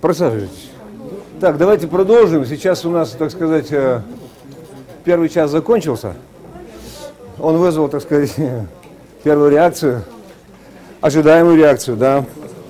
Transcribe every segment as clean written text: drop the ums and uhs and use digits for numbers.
Присаживайтесь. Так, давайте продолжим. Сейчас у нас, так сказать, первый час закончился. Он вызвал, так сказать, первую реакцию, ожидаемую реакцию, да.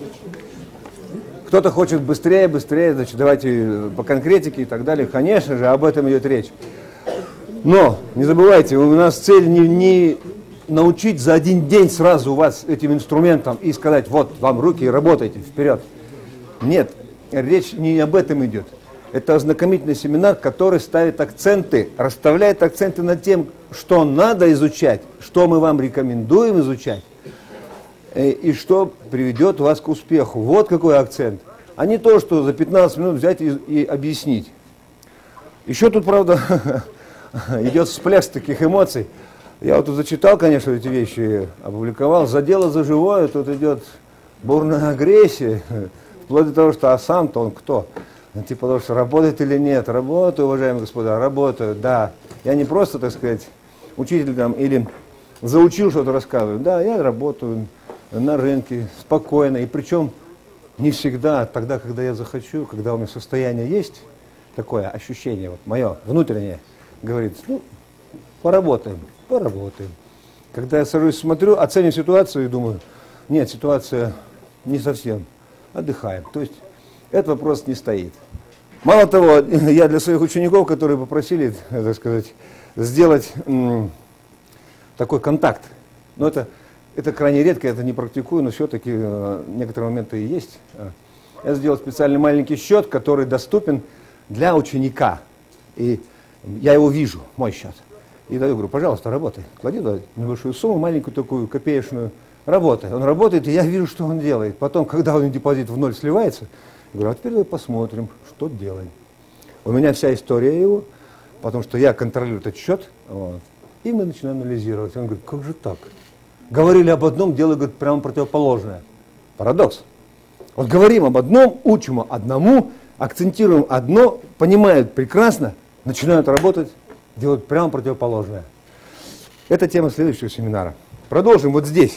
Кто-то хочет быстрее, значит, давайте по конкретике и так далее. Конечно же, об этом идет речь. Но, не забывайте, у нас цель не научить за один день сразу вас этим инструментом и сказать, вот, вам руки, работайте, вперед. Нет, речь не об этом идет. Это ознакомительный семинар, который ставит акценты, расставляет акценты над тем, что надо изучать, что мы вам рекомендуем изучать, и что приведет вас к успеху. Вот какой акцент. А не то, что за 15 минут взять и объяснить. Еще тут, правда, идет всплеск таких эмоций. Я вот тут зачитал, конечно, эти вещи, опубликовал. За дело, за живое тут идет бурная агрессия. Вплоть до того, что а сам-то он кто? Типа того, что работает или нет. Работаю, уважаемые господа, работаю, да. Я не просто, так сказать, учитель там или заучил что-то рассказываю. Да, я работаю на рынке спокойно. И причем не всегда, тогда, когда я захочу, когда у меня состояние есть, такое ощущение, вот мое внутреннее, говорит, ну, поработаем. Когда я сажусь, смотрю, оцениваю ситуацию и думаю, нет, ситуация не совсем, отдыхаем. То есть этот вопрос не стоит. Мало того, я для своих учеников, которые попросили, так сказать, сделать такой контакт, но это крайне редко, я это не практикую, но все-таки некоторые моменты и есть. Я сделал специальный маленький счет, который доступен для ученика. И я его вижу, мой счет. И даю, говорю, пожалуйста, работай. Клади небольшую сумму, маленькую такую, копеечную, работай. Он работает, и я вижу, что он делает. Потом, когда он депозит в ноль сливается, я говорю, а теперь давай посмотрим, что делаем. У меня вся история его, потому что я контролирую этот счет, вот, и мы начинаем анализировать. Он говорит, как же так? Говорили об одном, дело, говорит, прямо противоположное. Парадокс. Вот говорим об одном, учим одному, акцентируем одно, понимают прекрасно, начинают работать, делают прямо противоположное. Это тема следующего семинара. Продолжим вот здесь.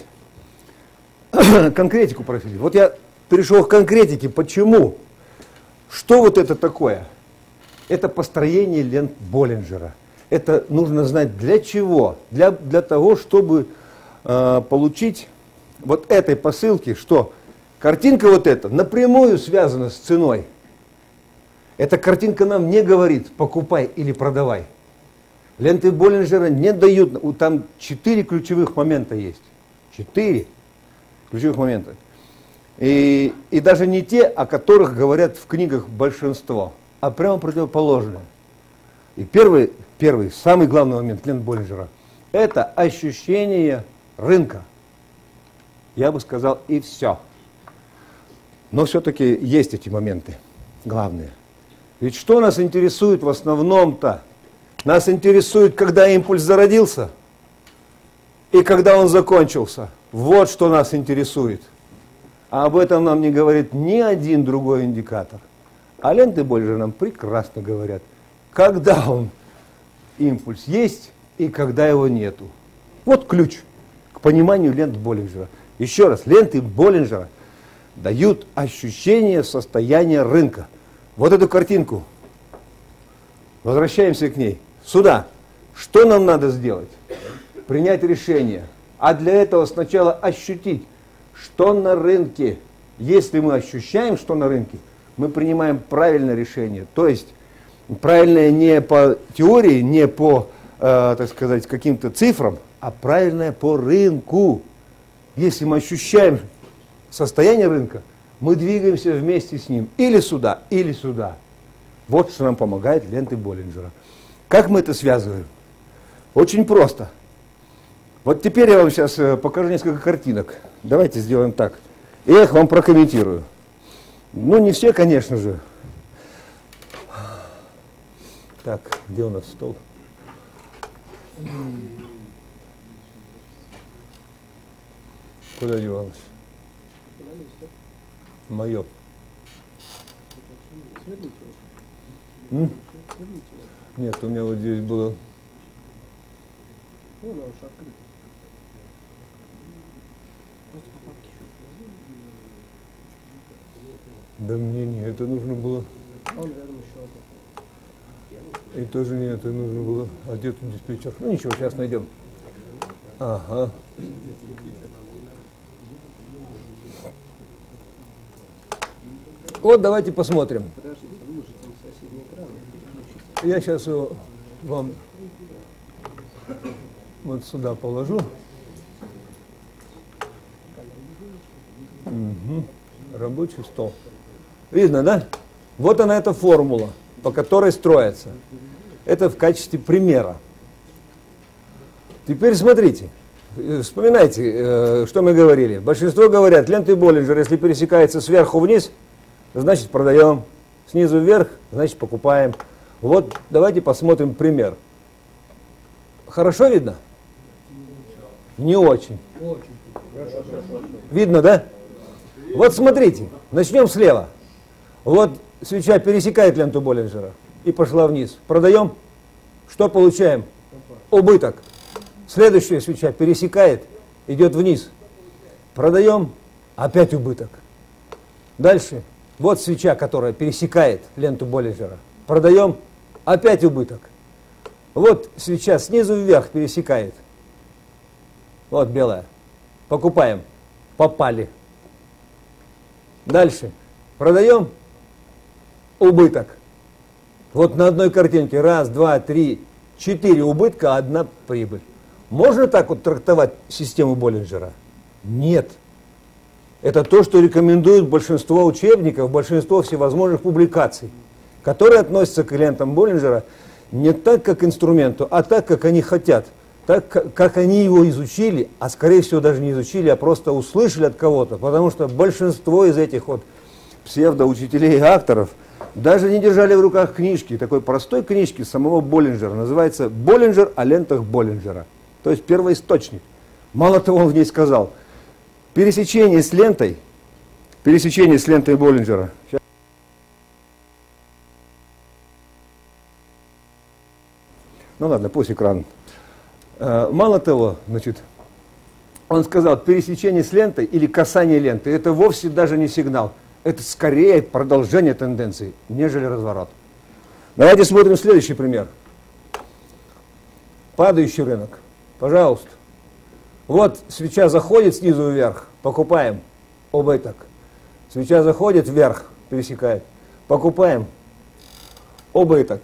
Конкретику просили. Вот я перешел к конкретике. Почему? Что вот это такое? Это построение лент Боллинджера. Это нужно знать для чего? Для того, чтобы получить вот этой посылки, что картинка вот эта напрямую связана с ценой. Эта картинка нам не говорит покупай или продавай. Ленты Боллинджера не дают, там 4 ключевых момента есть. 4 ключевых момента. И даже не те, о которых говорят в книгах большинство, а прямо противоположное. И первый, самый главный момент лент Боллинджера – это ощущение рынка. Я бы сказал, и все. Но все-таки есть эти моменты главные. Ведь что нас интересует в основном-то? Нас интересует, когда импульс зародился и когда он закончился. Вот что нас интересует. А об этом нам не говорит ни один другой индикатор. А ленты Боллинджера нам прекрасно говорят, когда импульс есть и когда его нету. Вот ключ к пониманию лент Боллинджера. Еще раз, ленты Боллинджера дают ощущение состояния рынка. Вот эту картинку. Возвращаемся к ней. Сюда. Что нам надо сделать? Принять решение. А для этого сначала ощутить, что на рынке. Если мы ощущаем, что на рынке, мы принимаем правильное решение. То есть правильное не по теории, не по, так сказать, каким-то цифрам, а правильное по рынку. Если мы ощущаем состояние рынка, мы двигаемся вместе с ним. Или сюда, или сюда. Вот что нам помогает ленты Боллинджера. Как мы это связываем? Очень просто. Вот теперь я вам сейчас покажу несколько картинок. Давайте сделаем так. И я их вам прокомментирую. Ну, не все, конечно же. Так, где у нас стол? Куда девалось? Мое. Нет, у меня вот здесь было. Да мне не это нужно было. И тоже не это нужно было. А где тут диспетчер? Ну ничего, сейчас найдем. Ага. Вот давайте посмотрим. Я сейчас его вам вот сюда положу. Угу. Рабочий стол. Видно, да? Вот она, эта формула, по которой строится. Это в качестве примера. Теперь смотрите. Вспоминайте, что мы говорили. Большинство говорят, ленты Боллинджера, если пересекается сверху вниз, значит продаем. Снизу вверх, значит покупаем. Вот давайте посмотрим пример. Хорошо видно? Не очень. Видно, да? Вот смотрите, начнем слева. Вот свеча пересекает ленту Боллинджера и пошла вниз. Продаем. Что получаем? Убыток. Следующая свеча пересекает, идет вниз. Продаем. Опять убыток. Дальше. Вот свеча, которая пересекает ленту Боллинджера. Продаем. Опять убыток. Вот свеча снизу вверх пересекает. Вот белая. Покупаем. Попали. Дальше. Продаем. Убыток. Вот на одной картинке. Раз, два, три, 4 убытка, 1 прибыль. Можно так вот трактовать систему Боллинджера? Нет. Это то, что рекомендуют большинство учебников, большинство всевозможных публикаций, которые относятся к лентам Боллинджера не так, как к инструменту, а так, как они хотят. Так, как они его изучили, а скорее всего даже не изучили, а просто услышали от кого-то. Потому что большинство из этих вот псевдоучителей и акторов даже не держали в руках книжки, такой простой книжки самого Боллинджера. Называется «Боллинджер о лентах Боллинджера». То есть первоисточник. Мало того, он в ней сказал, пересечение с лентой Боллинджера. Ну ладно, пусть экран. Мало того, значит, он сказал, пересечение с лентой или касание ленты, это вовсе даже не сигнал. Это скорее продолжение тенденции, нежели разворот. Давайте смотрим следующий пример. Падающий рынок. Пожалуйста. Вот свеча заходит снизу вверх, покупаем. Убыток. Свеча заходит вверх, пересекает. Покупаем. Убыток.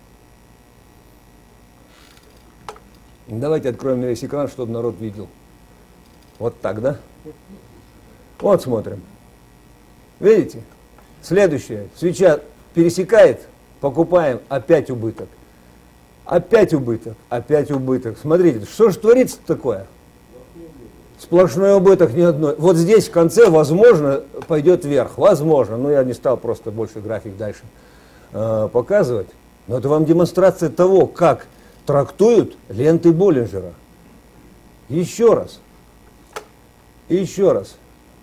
Давайте откроем весь экран, чтобы народ видел. Вот так, да? Вот смотрим. Видите? Следующее. Свеча пересекает, покупаем, опять убыток. Опять убыток, опять убыток. Смотрите, что же творится такое? Сплошной убыток, ни одной. Вот здесь в конце, возможно, пойдет вверх. Возможно. Но я не стал просто больше график дальше показывать. Но это вам демонстрация того, как трактуют ленты Боллинджера. Еще раз. Еще раз.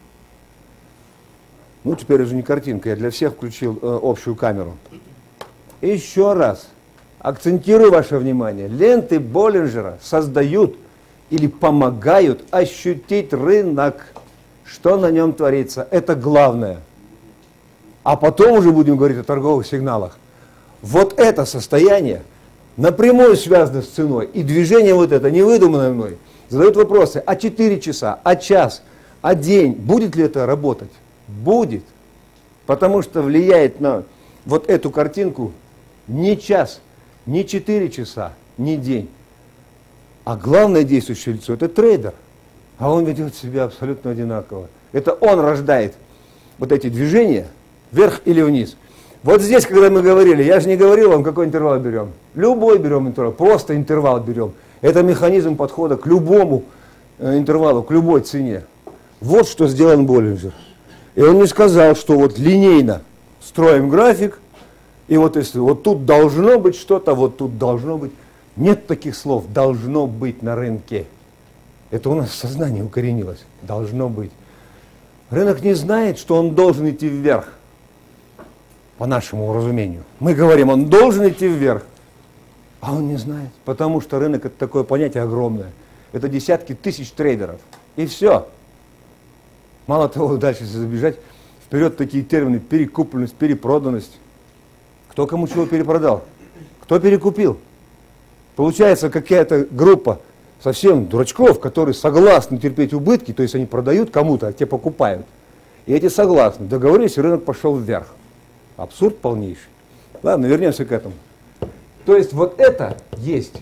Ну, теперь уже не картинка, я для всех включил общую камеру. Еще раз. Акцентирую ваше внимание. Ленты Боллинджера создают или помогают ощутить рынок. Что на нем творится? Это главное. А потом уже будем говорить о торговых сигналах. Вот это состояние напрямую связано с ценой. И движение вот это, не выдуманное мной, задают вопросы, а 4 часа, а час, а день, будет ли это работать? Будет. Потому что влияет на вот эту картинку не час, не 4 часа, не день. А главное действующее лицо – это трейдер. А он ведет себя абсолютно одинаково. Это он рождает вот эти движения вверх или вниз. Вот здесь, когда мы говорили, я же не говорил вам, какой интервал берем. Любой берем интервал, просто интервал берем. Это механизм подхода к любому интервалу, к любой цене. Вот что сделан Боллинджер. И он не сказал, что вот линейно строим график, и вот если вот тут должно быть что-то, вот тут должно быть. Нет таких слов «должно быть» на рынке. Это у нас в сознании укоренилось. Должно быть. Рынок не знает, что он должен идти вверх. По нашему разумению. Мы говорим, он должен идти вверх. А он не знает. Потому что рынок – это такое понятие огромное. Это десятки тысяч трейдеров. И все. Мало того, дальше забежать, в вперед такие термины: перекупленность, перепроданность. Кто кому чего перепродал? Кто перекупил? Получается, какая-то группа совсем дурачков, которые согласны терпеть убытки, то есть они продают кому-то, а те покупают. И эти согласны. Договорились, и рынок пошел вверх. Абсурд полнейший. Ладно, вернемся к этому. То есть вот это есть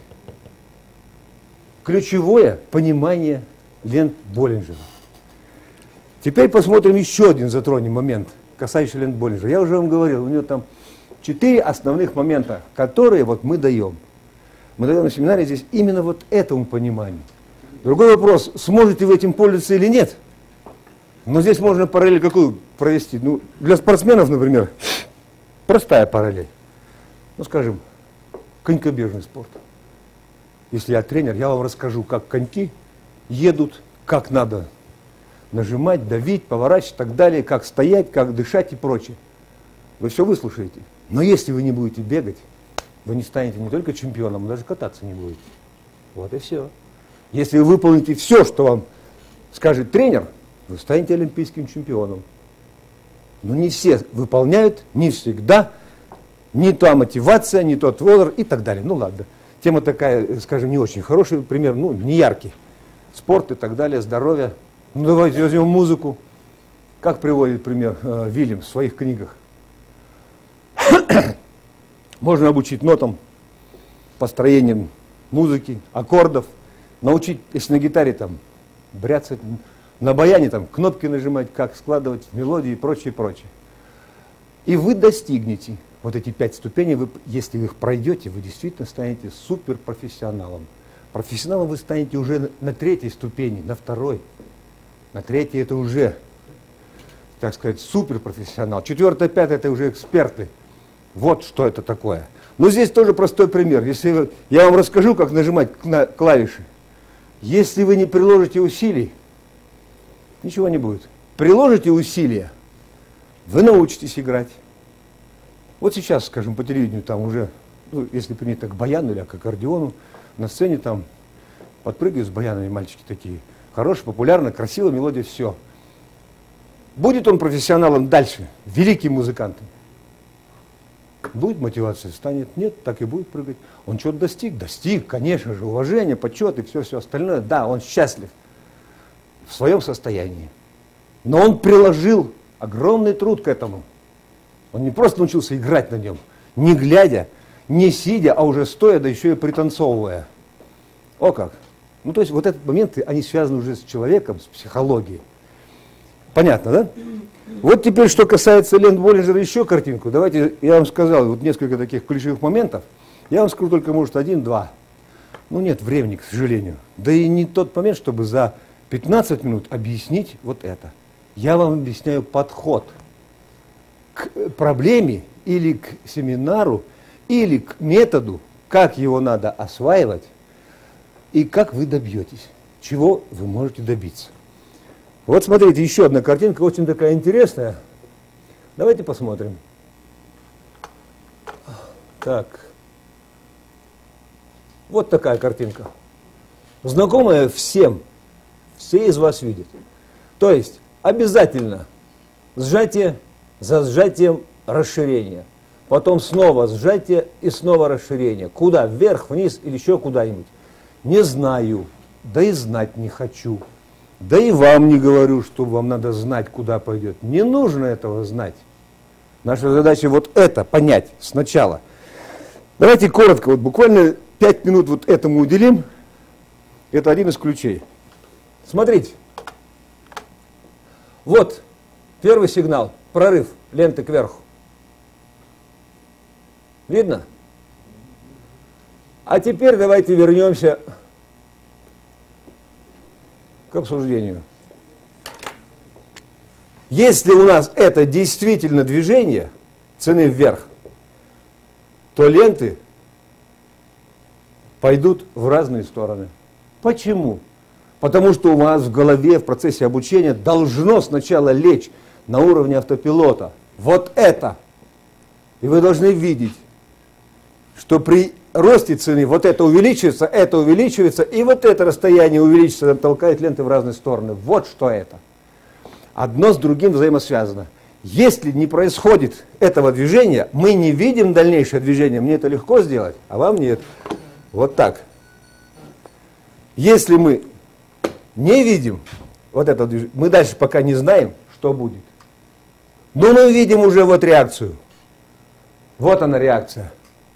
ключевое понимание лент Боллинджера. Теперь посмотрим еще один, затронем момент, касающийся лент Боллинджера. Я уже вам говорил, у него там 4 основных момента, которые вот мы даем. Мы даем на семинаре здесь именно вот этому пониманию. Другой вопрос, сможете вы этим пользоваться или нет? Но здесь можно параллель какую провести? Ну, для спортсменов, например, простая параллель. Ну, скажем, конькобежный спорт. Если я тренер, я вам расскажу, как коньки едут, как надо нажимать, давить, поворачивать и так далее, как стоять, как дышать и прочее. Вы все выслушаете. Но если вы не будете бегать, вы не станете не только чемпионом, но даже кататься не будете. Вот и все. Если вы выполните все, что вам скажет тренер, вы станете олимпийским чемпионом. Но не все выполняют, не всегда, не та мотивация, не тот возраст и так далее. Ну ладно. Тема такая, скажем, не очень хороший пример, ну не яркий. Спорт и так далее, здоровье. Ну давайте возьмем музыку. Как приводит пример Вильям в своих книгах. Можно обучить нотам, построением музыки, аккордов, научить, если на гитаре там бряцать, на баяне там кнопки нажимать, как складывать мелодии и прочее, прочее. И вы достигнете вот эти 5 ступеней, если вы их пройдете, вы действительно станете суперпрофессионалом. Профессионалом вы станете уже на 3-й ступени, на 2-й. На 3-й это уже, так сказать, суперпрофессионал. 4-я, 5-я это уже эксперты. Вот что это такое. Но здесь тоже простой пример. Если я вам расскажу, как нажимать на клавиши. Если вы не приложите усилий, ничего не будет. Приложите усилия, вы научитесь играть. Вот сейчас, скажем, по телевидению там уже, ну, если принято к баяну или к аккордеону, на сцене там подпрыгивают с баянами мальчики такие. Хорошая, популярная, красивая мелодия, все. Будет он профессионалом дальше, великим музыкантом? Будет мотивация, станет? Нет, так и будет прыгать. Он что-то достиг? Достиг, конечно же, уважение, почет и все остальное. Да, он счастлив в своем состоянии. Но он приложил огромный труд к этому. Он не просто научился играть на нем, не глядя, не сидя, а уже стоя, да еще и пританцовывая. О как! Ну, то есть вот этот момент, они связаны уже с человеком, с психологией. Понятно, да? Вот теперь, что касается лент Боллинджера, еще картинку. Давайте, я вам сказал, вот несколько таких ключевых моментов. Я вам скажу только, может, 1-2. Ну, нет времени, к сожалению. Да и не тот момент, чтобы за 15 минут объяснить вот это. Я вам объясняю подход к проблеме или к семинару, или к методу, как его надо осваивать, и как вы добьетесь, чего вы можете добиться. Вот смотрите, еще одна картинка, очень такая интересная. Давайте посмотрим. Так. Вот такая картинка. Знакомая всем. Все из вас видят. То есть обязательно сжатие за сжатием расширение. Потом снова сжатие и снова расширение. Куда? Вверх, вниз или еще куда-нибудь? Не знаю. Да и знать не хочу. Да и вам не говорю, что вам надо знать, куда пойдет. Не нужно этого знать. Наша задача вот это понять сначала. Давайте коротко, вот буквально 5 минут вот этому уделим. Это один из ключей. Смотрите. Вот первый сигнал. Прорыв ленты кверху. Видно? А теперь давайте вернемся к обсуждению. Если у нас это действительно движение цены вверх, то ленты пойдут в разные стороны. Почему? Потому что у вас в голове в процессе обучения должно сначала лечь на уровне автопилота вот это. И вы должны видеть, что при росте цены вот это увеличивается, и вот это расстояние увеличится, толкает ленты в разные стороны. Вот что это. Одно с другим взаимосвязано. Если не происходит этого движения, мы не видим дальнейшее движение. Мне это легко сделать, а вам нет. Вот так. Если мы не видим вот это движение, мы дальше пока не знаем, что будет. Но мы видим уже вот реакцию. Вот она реакция.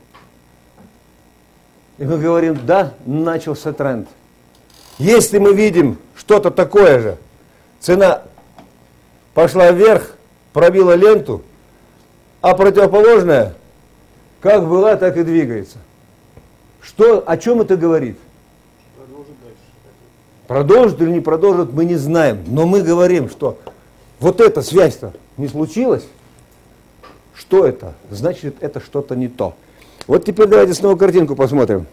И мы говорим, да, начался тренд. Если мы видим что-то такое же, цена пошла вверх, пробила ленту, а противоположная, как была, так и двигается. Что, о чем это говорит? Продолжит дальше. Продолжит или не продолжит, мы не знаем. Но мы говорим, что вот эта связь-то не случилась. Что это? Значит, это что-то не то. Вот теперь давайте снова картинку посмотрим.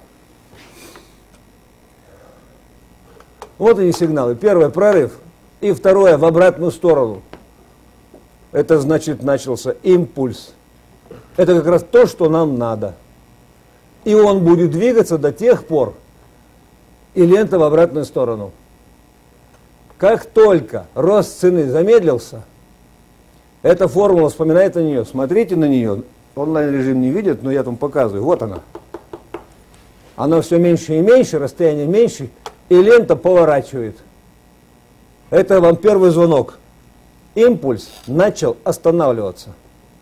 Вот они сигналы. Первое — прорыв. И второе — в обратную сторону. Это значит, начался импульс. Это как раз то, что нам надо. И он будет двигаться до тех пор, и лента в обратную сторону. Как только рост цены замедлился, эта формула, вспоминает на нее, смотрите на нее. Онлайн-режим не видит, но я вам показываю. Вот она. Она все меньше и меньше, расстояние меньше, и лента поворачивает. Это вам первый звонок. Импульс начал останавливаться.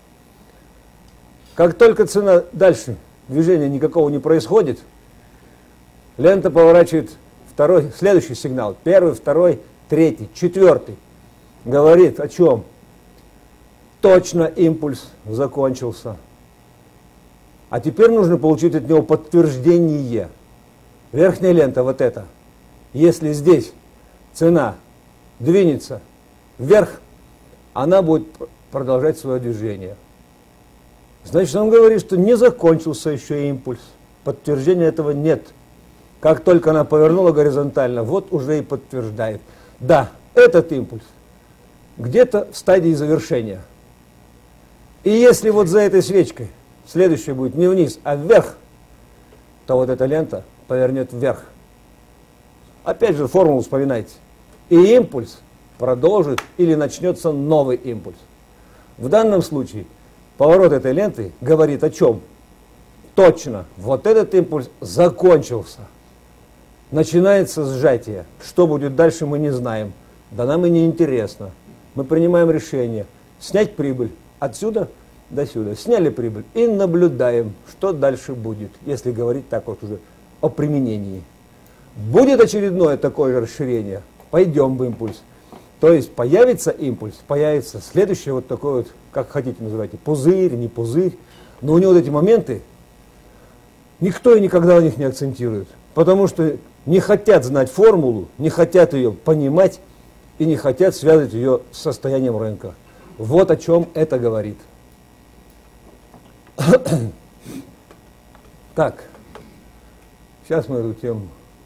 Как только цена дальше, движения никакого не происходит, лента поворачивает второй, следующий сигнал. Первый, второй, третий, четвертый. Говорит о чем? Точно импульс закончился. А теперь нужно получить от него подтверждение. Верхняя лента вот эта. Если здесь цена двинется вверх, она будет продолжать свое движение. Значит, он говорит, что не закончился еще импульс. Подтверждения этого нет. Как только она повернула горизонтально, вот уже и подтверждает. Да, этот импульс где-то в стадии завершения. И если вот за этой свечкой следующая будет не вниз, а вверх, то вот эта лента повернет вверх. Опять же формулу вспоминайте. И импульс продолжит или начнется новый импульс. В данном случае поворот этой ленты говорит о чем? Точно, вот этот импульс закончился. Начинается сжатие. Что будет дальше, мы не знаем. Да нам и не интересно. Мы принимаем решение снять прибыль отсюда до сюда. Сняли прибыль и наблюдаем, что дальше будет, если говорить так вот уже о применении. Будет очередное такое же расширение, пойдем в импульс. То есть появится импульс, появится следующий вот такой вот, как хотите называйте, пузырь, не пузырь. Но у него вот эти моменты, никто и никогда на них не акцентирует. Потому что не хотят знать формулу, не хотят ее понимать и не хотят связывать ее с состоянием рынка. Вот о чем это говорит. Так, сейчас мы эту тему.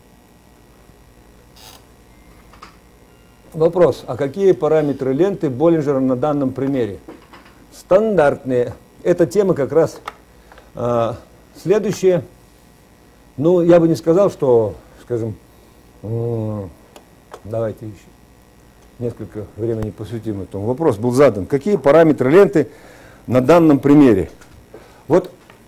Вопрос, а какие параметры ленты Боллинджера на данном примере? Стандартные. Эта тема как раз следующая. Ну, я бы не сказал, что, скажем, давайте еще несколько времени посвятим этому. Вопрос был задан. Какие параметры ленты на данном примере? Вот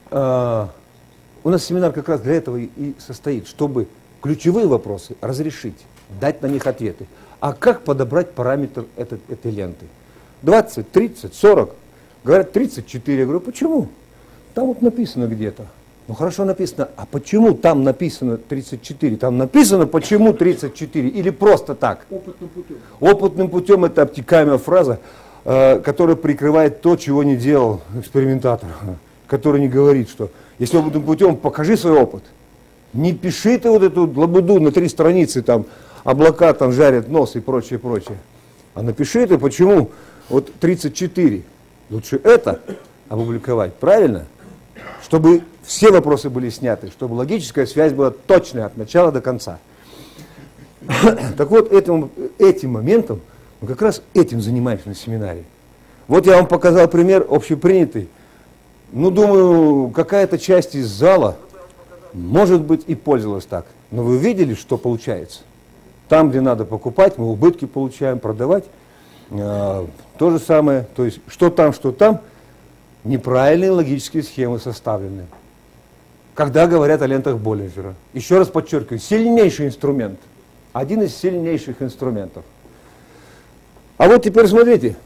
у нас семинар как раз для этого и состоит, чтобы ключевые вопросы разрешить, дать на них ответы. А как подобрать параметр этой ленты? 20, 30, 40. Говорят 34. Я говорю, почему? Там вот написано где-то. Ну хорошо написано. А почему там написано 34? Там написано, почему 34? Или просто так? Опытным путем. Опытным путем — это обтекаемая фраза, которая прикрывает то, чего не делал экспериментатор. Который не говорит, что если опытным путем, покажи свой опыт. Не пиши ты вот эту лабуду на 3 страницы, там, облака там жарят нос и прочее, прочее. А напиши ты, почему вот 34. Лучше это опубликовать, правильно? Чтобы все вопросы были сняты, чтобы логическая связь была точная от начала до конца. Так вот, этим моментом мы как раз этим занимаемся на семинаре. Вот я вам показал пример общепринятый. Ну, думаю, какая-то часть из зала, может быть, и пользовалась так. Но вы видели, что получается? Там, где надо покупать, мы убытки получаем, продавать. То же самое, то есть что там, неправильные логические схемы составлены. Когда говорят о лентах Боллинджера. Еще раз подчеркиваю, сильнейший инструмент. Один из сильнейших инструментов. А вот теперь смотрите.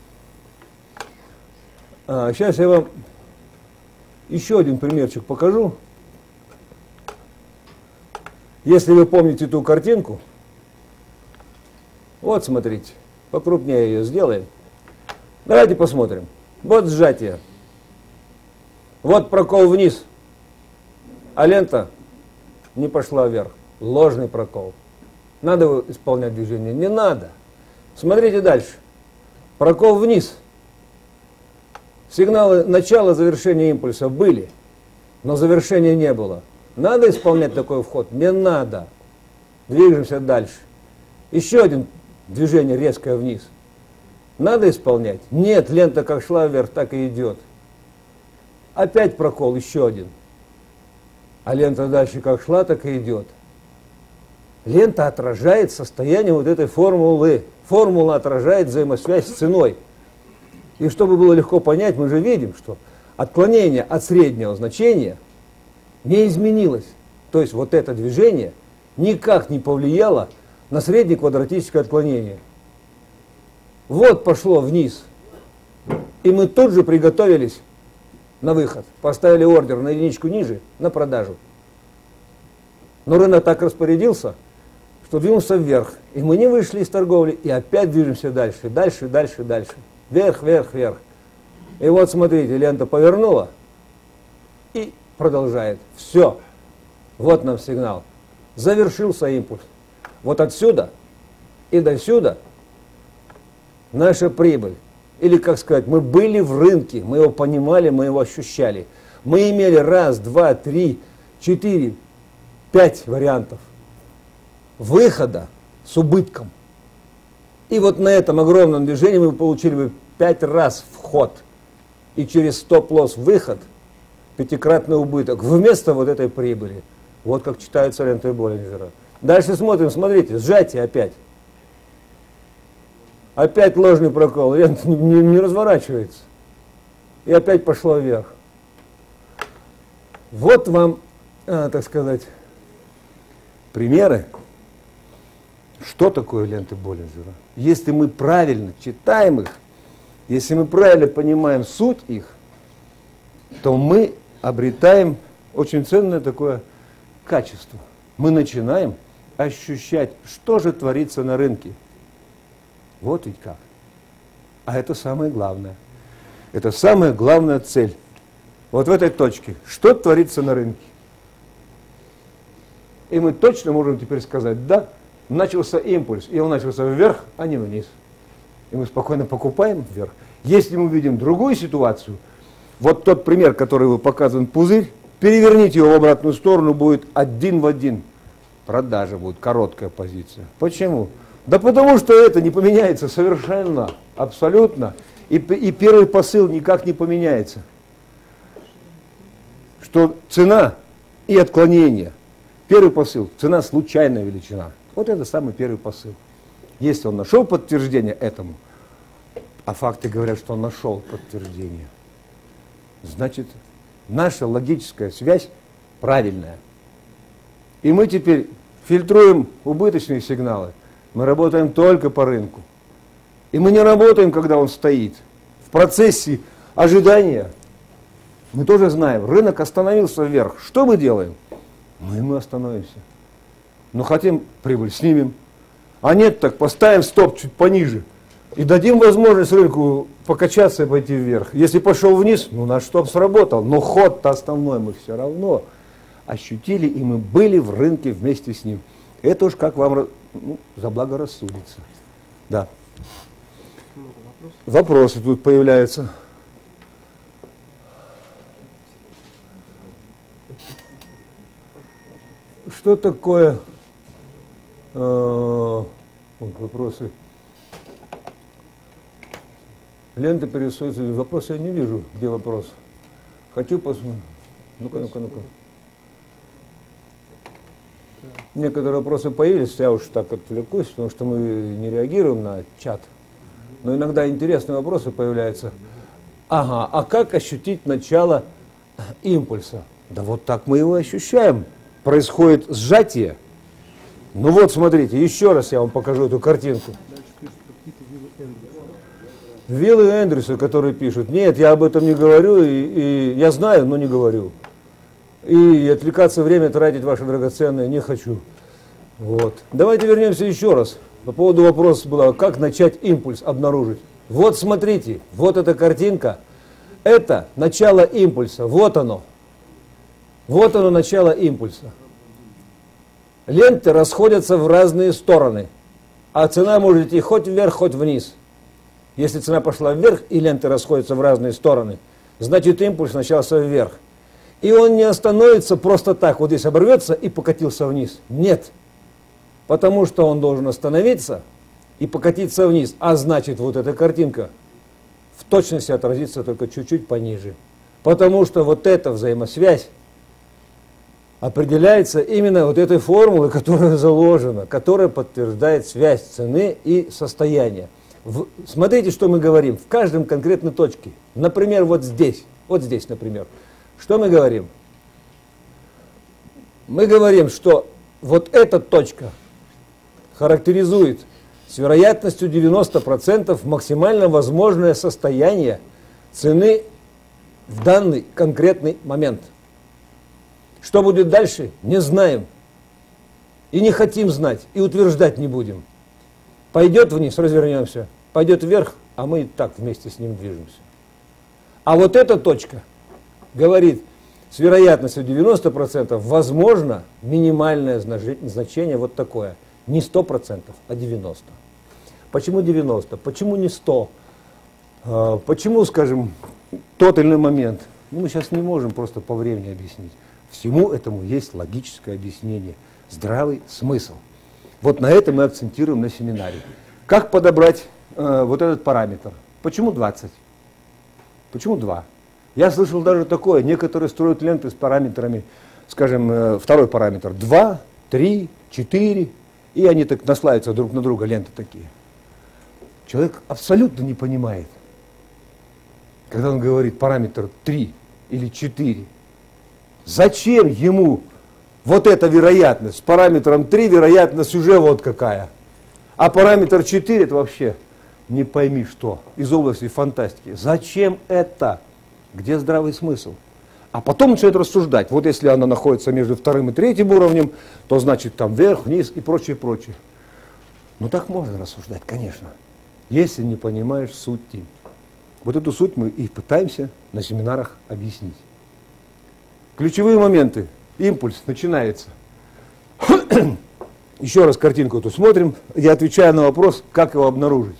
Сейчас я вам еще один примерчик покажу. Если вы помните ту картинку, вот смотрите, покрупнее ее сделаем. Давайте посмотрим. Вот сжатие. Вот прокол вниз. А лента не пошла вверх. Ложный прокол. Надо исполнять движение? Не надо. Смотрите дальше. Прокол вниз. Сигналы начала, завершения импульса были, но завершения не было. Надо исполнять такой вход? Не надо. Движемся дальше. Еще один движение резкое вниз. Надо исполнять? Нет, лента как шла вверх, так и идет. Опять прокол, еще один. А лента дальше как шла, так и идет. Лента отражает состояние вот этой формулы. Формула отражает взаимосвязь с ценой. И чтобы было легко понять, мы же видим, что отклонение от среднего значения не изменилось. То есть вот это движение никак не повлияло на среднеквадратическое отклонение. Вот пошло вниз. И мы тут же приготовились на выход. Поставили ордер на единичку ниже, на продажу. Но рынок так распорядился, что двинулся вверх. И мы не вышли из торговли, и опять движемся дальше, дальше, дальше, дальше. Вверх, вверх, вверх. И вот смотрите, лента повернула и продолжает. Все. Вот нам сигнал. Завершился импульс. Вот отсюда и до сюда наша прибыль. Или, как сказать, мы были в рынке, мы его понимали, мы его ощущали. Мы имели 1, 2, 3, 4, 5 вариантов выхода с убытком. И вот на этом огромном движении мы получили бы 5 раз вход. И через стоп-лосс выход, 5-кратный убыток, вместо вот этой прибыли. Вот как читается лентой Боллинджера. Дальше смотрим, смотрите, сжатие опять. Опять ложный прокол, лента не разворачивается. И опять пошло вверх. Вот вам, так сказать, примеры, что такое ленты Боллинджера. Если мы правильно читаем их, если мы правильно понимаем суть их, то мы обретаем очень ценное такое качество. Мы начинаем ощущать, что же творится на рынке. Вот ведь как. А это самое главное. Это самая главная цель. Вот в этой точке. Что творится на рынке? И мы точно можем теперь сказать, да, начался импульс, и он начался вверх, а не вниз. И мы спокойно покупаем вверх. Если мы видим другую ситуацию, вот тот пример, который вы показываем, пузырь, переверните его в обратную сторону, будет 1 в 1. Продажа будет, короткая позиция. Почему? Да потому что это не поменяется совершенно, абсолютно. И первый посыл никак не поменяется. Что цена и отклонение. Первый посыл, цена случайная величина. Вот это самый первый посыл. Если он нашел подтверждение этому, а факты говорят, что он нашел подтверждение, значит, наша логическая связь правильная. И мы теперь фильтруем убыточные сигналы. Мы работаем только по рынку. И мы не работаем, когда он стоит. В процессе ожидания мы тоже знаем, рынок остановился вверх. Что мы делаем? Мы остановимся. Но хотим прибыль, снимем. А нет, так поставим стоп чуть пониже. И дадим возможность рынку покачаться и пойти вверх. Если пошел вниз, ну наш стоп сработал. Но ход-то основной мы все равно ощутили, и мы были в рынке вместе с ним. Это уж как вам заблагорассудится. Да. Вопросы тут появляются. Что такое вопросы? Лента перерисуется. Вопросы я не вижу. Где вопрос? Хочу посмотреть. Ну-ка. Некоторые вопросы появились, я уж так отвлекусь, потому что мы не реагируем на чат. но иногда интересные вопросы появляются. Ага, а как ощутить начало импульса? Да вот так мы его ощущаем. Происходит сжатие. Ну вот, смотрите, еще раз я вам покажу эту картинку. Вилл и Эндрюсы, которые пишут, нет, я об этом не говорю, и я знаю, но не говорю. И отвлекаться, время тратить ваше драгоценное не хочу. Вот. Давайте вернемся еще раз. По поводу вопроса было, как начать импульс обнаружить. Вот смотрите, вот эта картинка, это начало импульса, вот оно. Вот оно, начало импульса. Ленты расходятся в разные стороны, а цена может идти хоть вверх, хоть вниз. Если цена пошла вверх и ленты расходятся в разные стороны, значит импульс начался вверх. И он не остановится просто так, вот здесь оборвется и покатился вниз. Нет, потому что он должен остановиться и покатиться вниз. А значит, вот эта картинка в точности отразится только чуть-чуть пониже. Потому что вот эта взаимосвязь определяется именно вот этой формулой, которая заложена, которая подтверждает связь цены и состояния. Смотрите, что мы говорим в каждом конкретной точке. Например, вот здесь, например. Что мы говорим? Мы говорим, что вот эта точка характеризует с вероятностью 90% максимально возможное состояние цены в данный конкретный момент. Что будет дальше, не знаем. И не хотим знать, и утверждать не будем. Пойдет вниз, развернемся. Пойдет вверх, а мы и так вместе с ним движемся. А вот эта точка говорит, с вероятностью 90% возможно минимальное значение вот такое. Не 100%, а 90%. Почему 90%? Почему не 100%? Почему, скажем, тот или иной момент? Ну, мы сейчас не можем просто по времени объяснить. Всему этому есть логическое объяснение, здравый смысл. Вот на это мы акцентируем на семинаре. Как подобрать вот этот параметр? Почему 20? Почему 2? Я слышал даже такое, некоторые строят ленты с параметрами, скажем, второй параметр 2, 3, 4, и они так наслаиваются друг на друга, ленты такие. Человек абсолютно не понимает, когда он говорит параметр 3 или 4. Зачем ему вот эта вероятность? С параметром 3 вероятность уже вот какая. А параметр 4 это вообще не пойми что, из области фантастики. Зачем это? Где здравый смысл? А потом начинает рассуждать. Вот если она находится между вторым и третьим уровнем, то значит там вверх, вниз и прочее, прочее. Ну так можно рассуждать, конечно, если не понимаешь сути. Вот эту суть мы и пытаемся на семинарах объяснить. Ключевые моменты. Импульс начинается. Еще раз картинку эту смотрим. Я отвечаю на вопрос, как его обнаружить.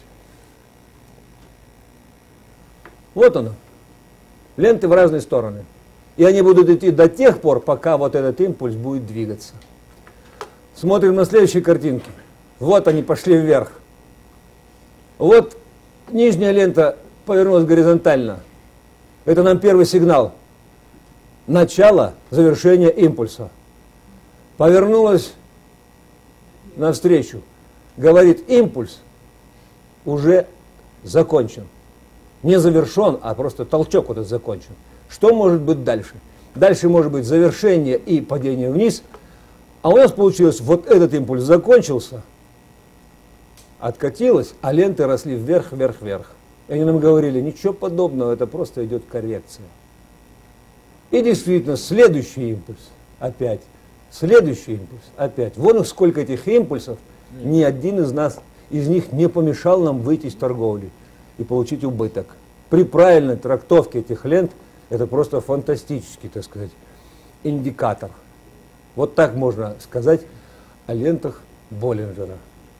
Вот оно. Ленты в разные стороны. И они будут идти до тех пор, пока вот этот импульс будет двигаться. Смотрим на следующие картинки. Вот они пошли вверх. Вот нижняя лента повернулась горизонтально. Это нам первый сигнал. Начало завершения импульса. Повернулась навстречу. Говорит, импульс уже закончен. Не завершен, а просто толчок вот этот закончен. Что может быть дальше? Дальше может быть завершение и падение вниз. А у нас получилось, вот этот импульс закончился, откатилось, а ленты росли вверх, вверх, вверх. И они нам говорили, ничего подобного, это просто идет коррекция. И действительно, следующий импульс опять, следующий импульс опять. Вон сколько этих импульсов, ни один из них не помешал нам выйти из торговли и получить убыток. При правильной трактовке этих лент это просто фантастический, так сказать, индикатор. Вот так можно сказать о лентах Боллинджера.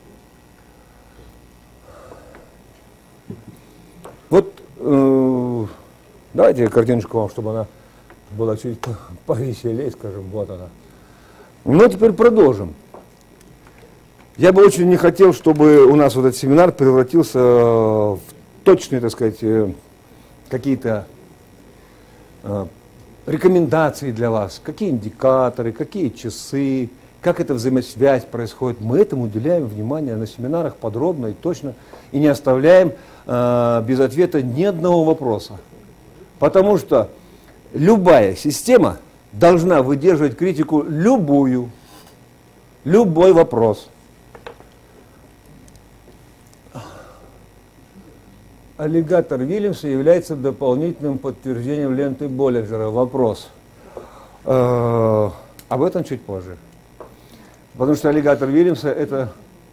Вот давайте картиночку вам, чтобы она была чуть повеселее, скажем, вот она. Ну, теперь продолжим. Я бы очень не хотел, чтобы у нас вот этот семинар превратился в точные, так сказать, какие-то рекомендации для вас, какие индикаторы, какие часы, как эта взаимосвязь происходит. Мы этому уделяем внимание на семинарах подробно и точно, и не оставляем без ответа ни одного вопроса. Потому что любая система должна выдерживать критику любой вопрос. Аллигатор Вильямса является дополнительным подтверждением ленты Боллинджера. Вопрос. Об этом чуть позже. Потому что аллигатор Вильямса это...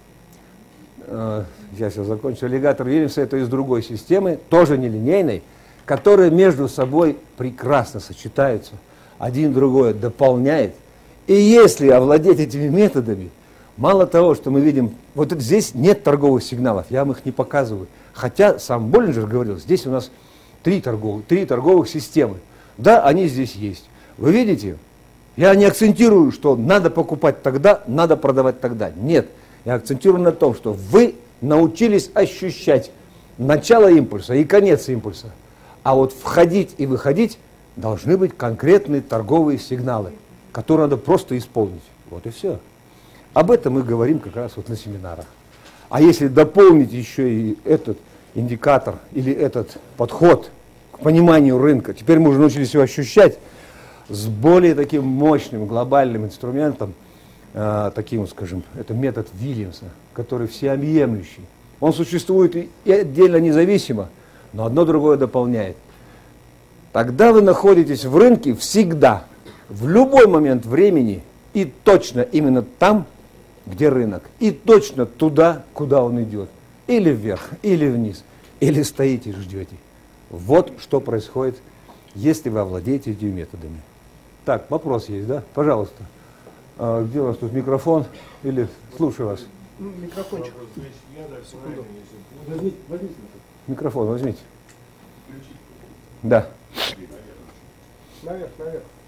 я сейчас закончу. Аллигатор Вильямса это из другой системы, тоже нелинейной, которые между собой прекрасно сочетаются. Один другое дополняет. И если овладеть этими методами, мало того, что мы видим... Вот здесь нет торговых сигналов, я вам их не показываю. Хотя сам Боллинджер говорил, здесь у нас три торговых системы. Да, они здесь есть. Вы видите? Я не акцентирую, что надо покупать тогда, надо продавать тогда. Нет. Я акцентирую на том, что вы научились ощущать начало импульса и конец импульса. А вот входить и выходить должны быть конкретные торговые сигналы, которые надо просто исполнить. Вот и все. Об этом мы говорим как раз вот на семинарах. А если дополнить еще и этот индикатор или этот подход к пониманию рынка, теперь мы уже научились его ощущать с более таким мощным глобальным инструментом, таким, скажем, это метод Вильямса, который всеобъемлющий. Он существует и отдельно независимо, но одно другое дополняет. Тогда вы находитесь в рынке всегда, в любой момент времени и точно именно там, где рынок, и точно туда, куда он идет. Или вверх, или вниз, или стоите и ждете. Вот что происходит, если вы овладеете этими методами. Так, вопрос есть, да? Пожалуйста. Где у вас тут микрофон? Или слушаю вас. Микрофончик. Возьмите. Микрофон возьмите. Да. Наверх.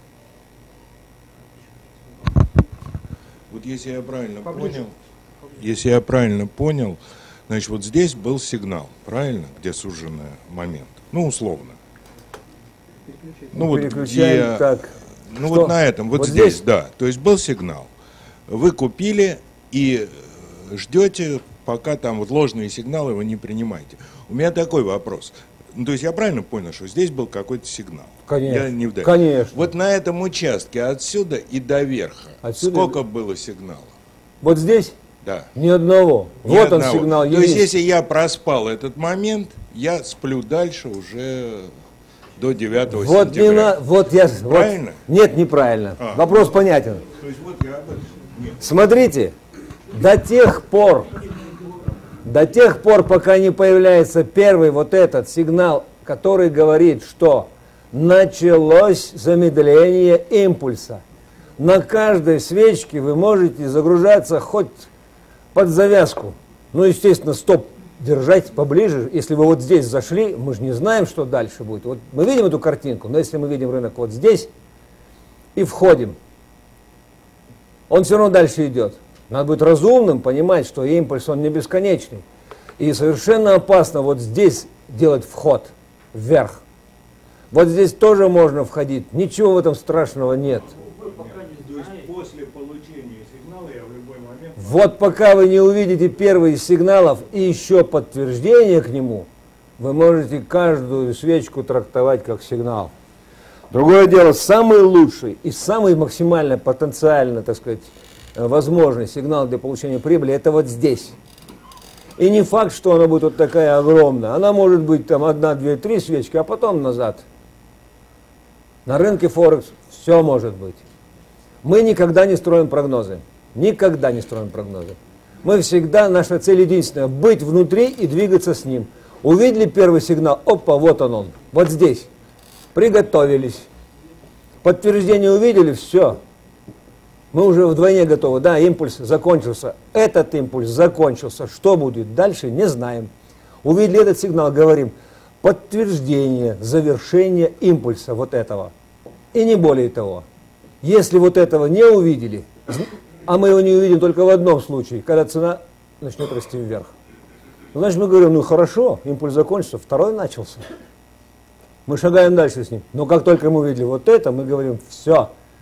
Вот если я правильно понял, значит, вот здесь был сигнал, правильно, где суженный момент, ну, условно. Ну, вот где, так. ну, вот на этом, вот здесь, да, то есть был сигнал. Вы купили и ждете, пока там вот ложные сигналы вы не принимаете. У меня такой вопрос. Ну, то есть я правильно понял, что здесь был какой-то сигнал? Конечно. Я не вдаю. Конечно. Вот на этом участке отсюда и до верха сколько было сигналов? Вот здесь? Да. Ни одного. Ни вот одного. Он сигнал. То есть если я проспал этот момент, я сплю дальше уже до 9 вот сентября. Правильно? Вот, нет, неправильно. Вопрос понятен. То есть вот я об этом. Нет. Смотрите, до тех пор, пока не появляется первый вот этот сигнал, который говорит, что началось замедление импульса. На каждой свечке вы можете загружаться хоть под завязку. Ну, естественно, стоп держать поближе. Если вы вот здесь зашли, мы же не знаем, что дальше будет. Вот мы видим эту картинку, но если мы видим рынок вот здесь и входим, он все равно дальше идет. Надо быть разумным, понимать, что импульс, он не бесконечный. И совершенно опасно вот здесь делать вход вверх. Вот здесь тоже можно входить. Ничего в этом страшного нет. То есть после получения сигнала я в любой момент... Вот пока вы не увидите первые сигналов и еще подтверждение к нему, вы можете каждую свечку трактовать как сигнал. Другое дело, самый лучший и самый максимально потенциально, так сказать, возможный сигнал для получения прибыли, это вот здесь. И не факт, что она будет вот такая огромная. Она может быть там 1, 2, 3 свечки, а потом назад. На рынке Форекс все может быть. Мы никогда не строим прогнозы. Никогда не строим прогнозы. Мы всегда, наша цель единственная, быть внутри и двигаться с ним. Увидели первый сигнал, опа, вот он. Вот здесь. Приготовились. Подтверждение увидели, все. Мы уже вдвойне готовы. Да, импульс закончился. Этот импульс закончился. Что будет дальше, не знаем. Увидели этот сигнал, говорим, подтверждение завершения импульса вот этого. И не более того. Если вот этого не увидели, а мы его не увидим только в одном случае, когда цена начнет расти вверх. Значит, мы говорим, ну хорошо, импульс закончился, второй начался. Мы шагаем дальше с ним. Но как только мы увидели вот это, мы говорим, все,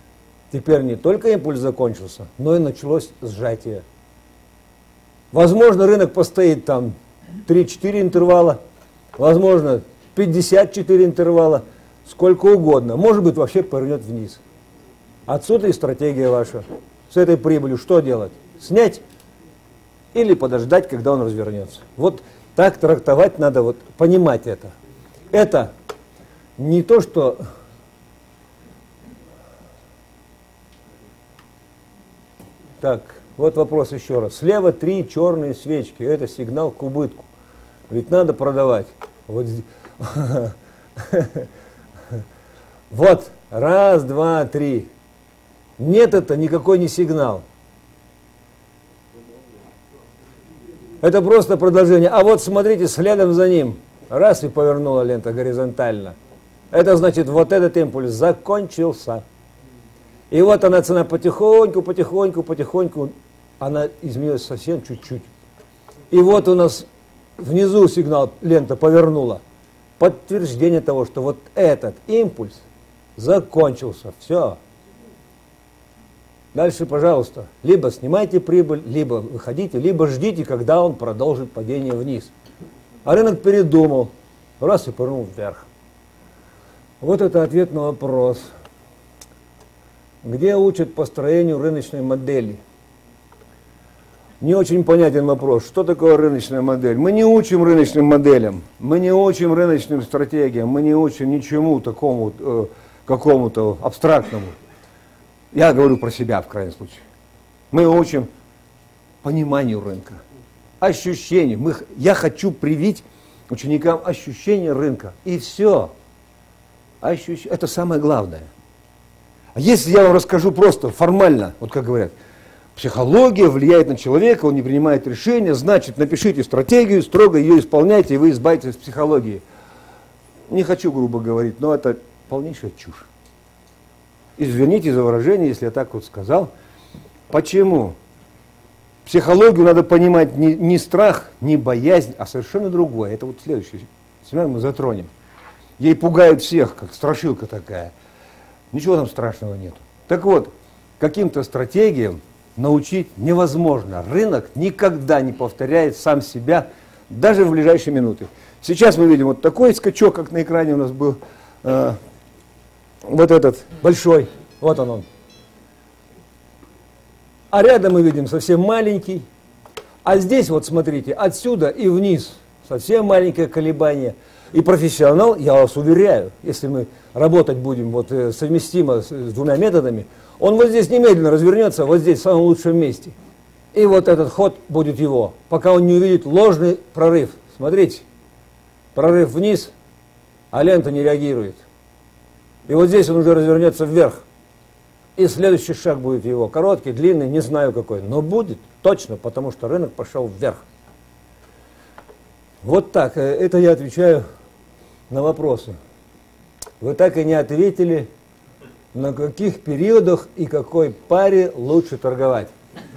теперь не только импульс закончился, но и началось сжатие. Возможно, рынок постоит там 3-4 интервала, возможно, 54 интервала, сколько угодно. Может быть, вообще повернет вниз. Отсюда и стратегия ваша. С этой прибылью что делать? Снять или подождать, когда он развернется. Вот так трактовать надо, вот понимать это. Это не то, что... Так, вот вопрос еще раз. Слева 3 черные свечки. Это сигнал к убытку. Ведь надо продавать. Вот здесь. Вот. 1, 2, 3. Нет, это никакой не сигнал. Это просто продолжение. А вот смотрите, следом за ним. Раз и повернула лента горизонтально. Это значит, вот этот импульс закончился. И вот она, цена потихоньку, потихоньку, потихоньку, она изменилась совсем чуть-чуть. И вот у нас внизу сигнал, лента повернула. Подтверждение того, что вот этот импульс закончился. Все. Дальше, пожалуйста, либо снимайте прибыль, либо выходите, либо ждите, когда он продолжит падение вниз. А рынок передумал, раз и повернул вверх. Вот это ответ на вопрос. Где учат построению рыночной модели? Не очень понятен вопрос. Что такое рыночная модель? Мы не учим рыночным моделям, мы не учим рыночным стратегиям, мы не учим ничему такому, какому-то абстрактному. Я говорю про себя в крайнем случае. Мы учим пониманию рынка, ощущению. Я хочу привить ученикам ощущение рынка. И все. Это самое главное. А если я вам расскажу просто формально, вот как говорят, психология влияет на человека, он не принимает решения, значит, напишите стратегию, строго ее исполняйте, и вы избавитесь от психологии. Не хочу грубо говорить, но это полнейшая чушь. Извините за выражение, если я так вот сказал. Почему? Психологию надо понимать не страх, не боязнь, а совершенно другое. Это вот следующее. Сегодня мы затронем. Ей пугают всех, как страшилка такая. Ничего там страшного нет. Так вот, каким-то стратегиям научить невозможно. Рынок никогда не повторяет сам себя, даже в ближайшие минуты. Сейчас мы видим вот такой скачок, как на экране у нас был. Вот этот большой, вот он. А рядом мы видим совсем маленький. А здесь вот смотрите, отсюда и вниз совсем маленькое колебание. И профессионал, я вас уверяю, если мы работать будем вот совместимо с двумя методами, он вот здесь немедленно развернется, вот здесь в самом лучшем месте. И вот этот ход будет его, пока он не увидит ложный прорыв. Смотрите, прорыв вниз, а лента не реагирует. И вот здесь он уже развернется вверх. И следующий шаг будет его. Короткий, длинный, не знаю какой. Но будет точно, потому что рынок пошел вверх. Вот так. Это я отвечаю на вопросы. Вы так и не ответили, на каких периодах и какой паре лучше торговать.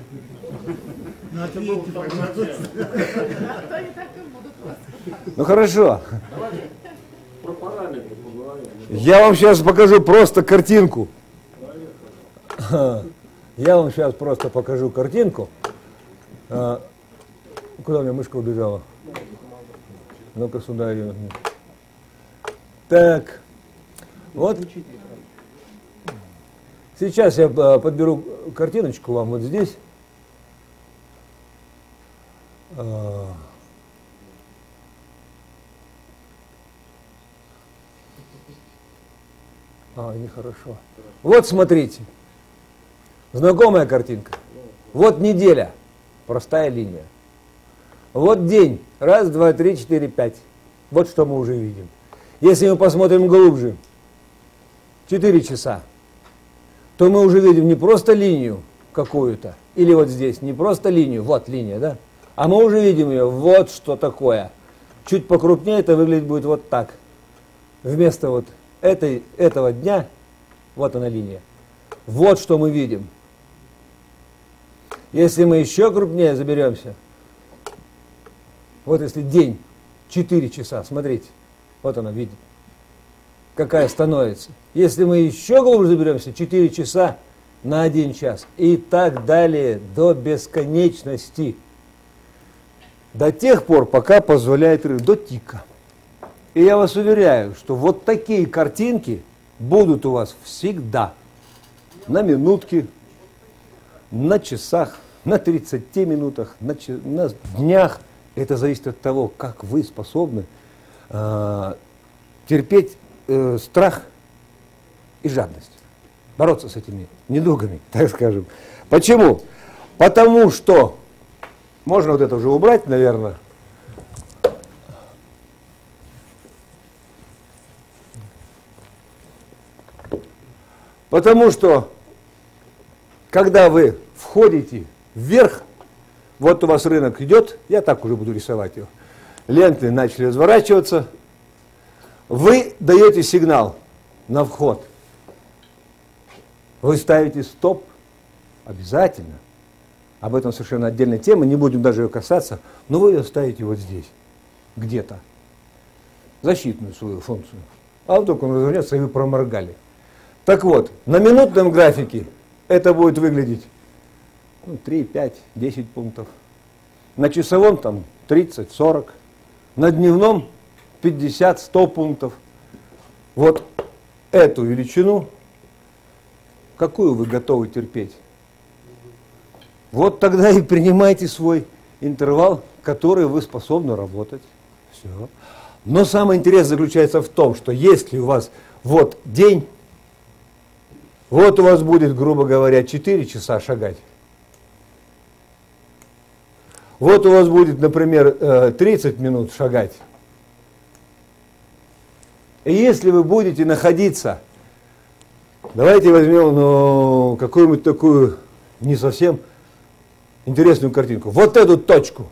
Ну хорошо. Я вам сейчас покажу просто картинку. Я вам сейчас просто покажу картинку. Куда у меня мышка убежала? Ну-ка сюда, Ирина. Так. Вот. Сейчас я подберу картиночку вам вот здесь. Нехорошо. Вот смотрите. Знакомая картинка. Вот неделя. Простая линия. Вот день. 1, 2, 3, 4, 5. Вот что мы уже видим. Если мы посмотрим глубже, 4 часа, то мы уже видим не просто линию какую-то, или вот здесь, не просто линию, вот линия, да? А мы уже видим ее, вот что такое. Чуть покрупнее это выглядит будет вот так. Вместо вот этого дня, вот она линия. Вот что мы видим. Если мы еще крупнее заберемся, вот если день, 4 часа, смотрите, вот она видит, какая становится. Если мы еще глубже заберемся, 4 часа, на 1 час и так далее до бесконечности. До тех пор, пока позволяет рынок, до тика. И я вас уверяю, что вот такие картинки будут у вас всегда. На минутке, на часах, на 30 минутах, на днях. Это зависит от того, как вы способны терпеть страх и жадность. Бороться с этими недугами, так скажем. Почему? Потому что, можно вот это уже убрать, наверное. Потому что, когда вы входите вверх, вот у вас рынок идет, я так уже буду рисовать его, ленты начали разворачиваться, вы даете сигнал на вход. Вы ставите стоп, обязательно. Об этом совершенно отдельная тема, не будем даже ее касаться, но вы ее ставите вот здесь, где-то. Защитную свою функцию. А вдруг он развернется, и вы проморгали. Так вот, на минутном графике это будет выглядеть 3, 5, 10 пунктов. На часовом там 30, 40. На дневном 50, 100 пунктов. Вот эту величину, какую вы готовы терпеть? Вот тогда и принимайте свой интервал, который вы способны работать. Все. Но самое интересное заключается в том, что если у вас вот день, вот у вас будет, грубо говоря, 4 часа шагать. Вот у вас будет, например, 30 минут шагать. И если вы будете находиться, давайте возьмем какую-нибудь такую не совсем интересную картинку. Вот эту точку.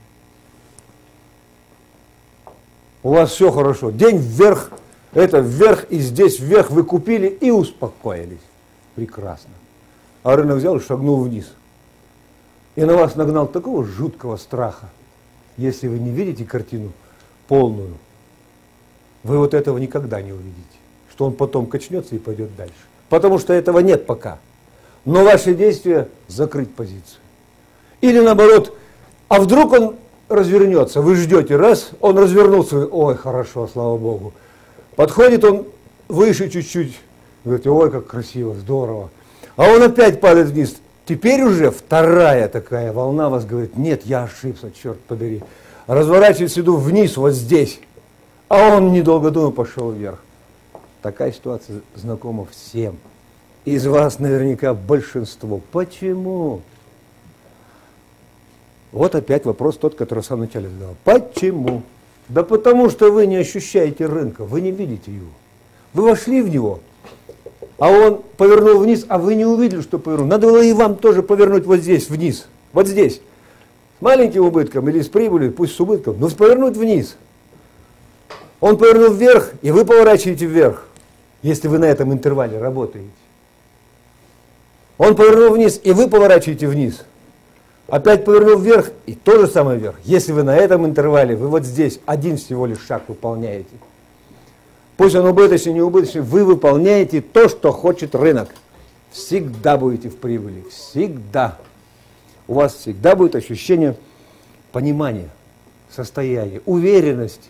У вас все хорошо. День вверх, это вверх и здесь вверх вы купили и успокоились. Прекрасно. А рынок взял и шагнул вниз. И на вас нагнал такого жуткого страха. Если вы не видите картину полную, вы вот этого никогда не увидите. Что он потом качнется и пойдет дальше. Потому что этого нет пока. Но ваше действие – закрыть позицию. Или наоборот, а вдруг он развернется, вы ждете, раз, он развернулся, ой, хорошо, слава Богу. Подходит он выше чуть-чуть, говорите, ой, как красиво, здорово. А он опять падает вниз. Теперь уже вторая такая волна вас говорит, нет, я ошибся, черт побери. Разворачивается, иду вниз, вот здесь. А он, недолго думая, пошел вверх. Такая ситуация знакома всем. Из вас наверняка большинство. Почему? Вот опять вопрос тот, который в самом начале задал. Почему? Да потому что вы не ощущаете рынка, вы не видите его. Вы вошли в него, а он повернул вниз, а вы не увидели, что повернул. Надо было и вам тоже повернуть вот здесь, вниз. Вот здесь. С маленьким убытком или с прибылью, пусть с убытком, но повернуть вниз. Он повернул вверх, и вы поворачиваете вверх, если вы на этом интервале работаете. Он повернул вниз, и вы поворачиваете вниз. Опять повернул вверх, и то же самое вверх. Если вы на этом интервале, вы вот здесь один всего лишь шаг выполняете. Пусть он убыточный, не убыточный, вы выполняете то, что хочет рынок. Всегда будете в прибыли, всегда. У вас всегда будет ощущение понимания, состояния, уверенности.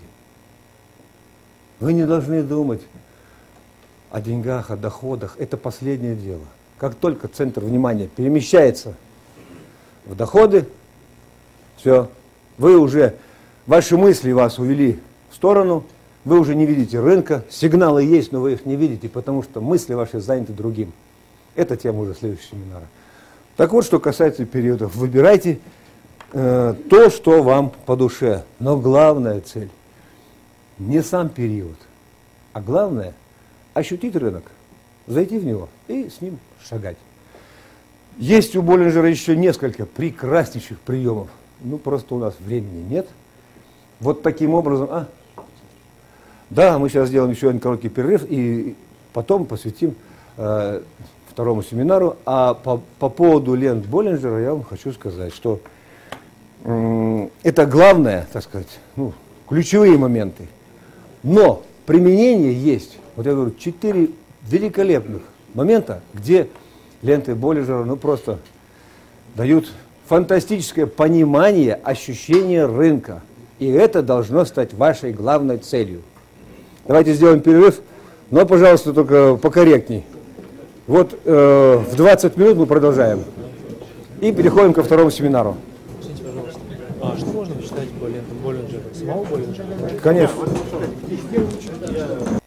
Вы не должны думать о деньгах, о доходах. Это последнее дело. Как только центр внимания перемещается в доходы, все, вы уже, ваши мысли вас увели в сторону, вы уже не видите рынка, сигналы есть, но вы их не видите, потому что мысли ваши заняты другим. Это тема уже следующего семинара. Так вот, что касается периодов, выбирайте то, что вам по душе. Но главная цель не сам период, а главное ощутить рынок, зайти в него и с ним шагать. Есть у Боллинджера еще несколько прекраснейших приемов. Ну, просто у нас времени нет. Вот таким образом... Да, мы сейчас сделаем еще один короткий перерыв и потом посвятим второму семинару. А по поводу лент Боллинджера я вам хочу сказать, что это главное, так сказать, ключевые моменты. Но применение есть, вот я говорю, 4 великолепных момента, где ленты Боллинджера, ну просто дают фантастическое понимание, ощущение рынка. И это должно стать вашей главной целью. Давайте сделаем перерыв, но, пожалуйста, только покорректней. Вот в 20 минут мы продолжаем. И переходим ко второму семинару. Извините, пожалуйста. А что можно почитать по лентам Боллинджера? Самого Боллинджера? Конечно.